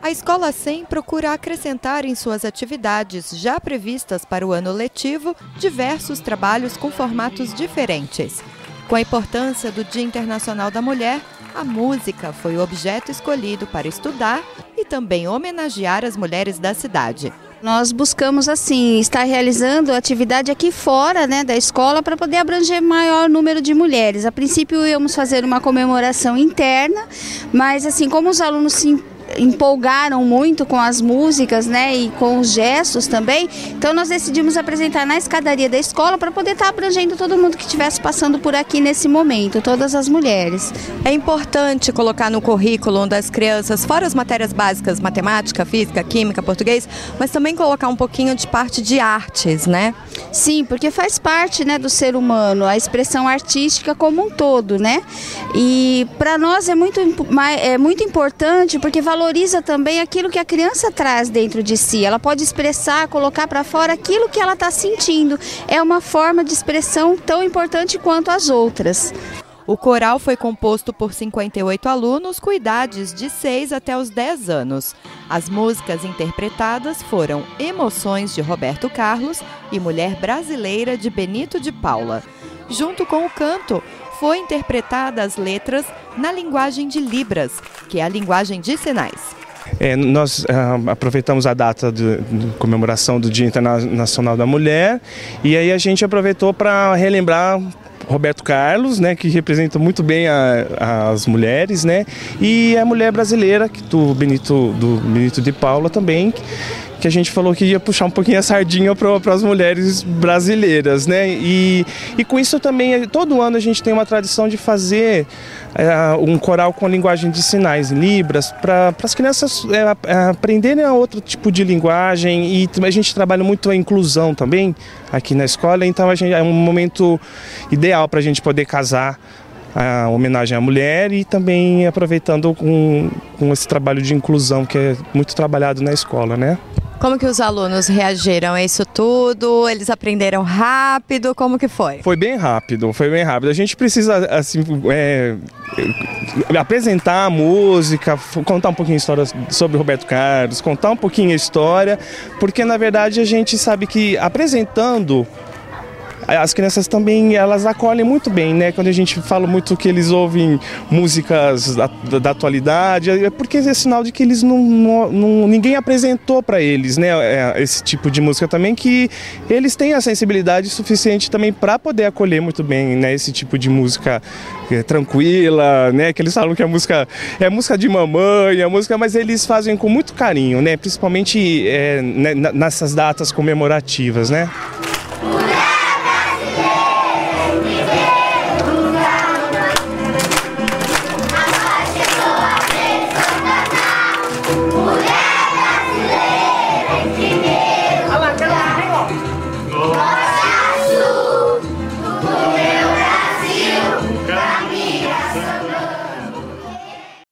A Escola 100 procura acrescentar em suas atividades já previstas para o ano letivo diversos trabalhos com formatos diferentes. Com a importância do Dia Internacional da Mulher, a música foi o objeto escolhido para estudar e também homenagear as mulheres da cidade. Nós buscamos, assim, estar realizando atividade aqui fora, da escola para poder abranger maior número de mulheres. A princípio íamos fazer uma comemoração interna, mas assim, como os alunos se empolgaram muito com as músicas, e com os gestos também, então nós decidimos apresentar na escadaria da escola para poder estar abrangendo todo mundo que estivesse passando por aqui nesse momento, todas as mulheres. É importante colocar no currículo das crianças, fora as matérias básicas, matemática, física, química, português, mas também colocar um pouquinho de parte de artes, né? Sim, porque faz parte, do ser humano, a expressão artística como um todo, E para nós é muito importante porque valoriza também aquilo que a criança traz dentro de si. Ela pode expressar, colocar para fora aquilo que ela está sentindo. É uma forma de expressão tão importante quanto as outras. O coral foi composto por 58 alunos com idades de 6 até os 10 anos. As músicas interpretadas foram Emoções, de Roberto Carlos, e Mulher Brasileira, de Benito de Paula. Junto com o canto, foi interpretada as letras na linguagem de Libras, que é a linguagem de sinais. Nós aproveitamos a data de comemoração do Dia Internacional da Mulher e aí a gente aproveitou para relembrar Roberto Carlos, que representa muito bem as mulheres, e a mulher brasileira, do Benito de Paula também, que a gente falou que ia puxar um pouquinho a sardinha para as mulheres brasileiras, E com isso também, todo ano a gente tem uma tradição de fazer um coral com a linguagem de sinais, Libras, para as crianças aprenderem outro tipo de linguagem, e a gente trabalha muito a inclusão também aqui na escola, então é um momento ideal para a gente poder casar a homenagem à mulher e também aproveitando com esse trabalho de inclusão que é muito trabalhado na escola, Como que os alunos reagiram a isso tudo? Eles aprenderam rápido? Como que foi? Foi bem rápido. A gente precisa apresentar a música, contar um pouquinho a história sobre Roberto Carlos, contar um pouquinho a história, porque na verdade a gente sabe que apresentando, as crianças também, elas acolhem muito bem, Quando a gente fala muito que eles ouvem músicas da atualidade, é porque é sinal de que eles ninguém apresentou para eles, esse tipo de música também, que eles têm a sensibilidade suficiente também para poder acolher muito bem, esse tipo de música tranquila, que eles falam que a música é música de mamãe, mas eles fazem com muito carinho, principalmente nessas datas comemorativas,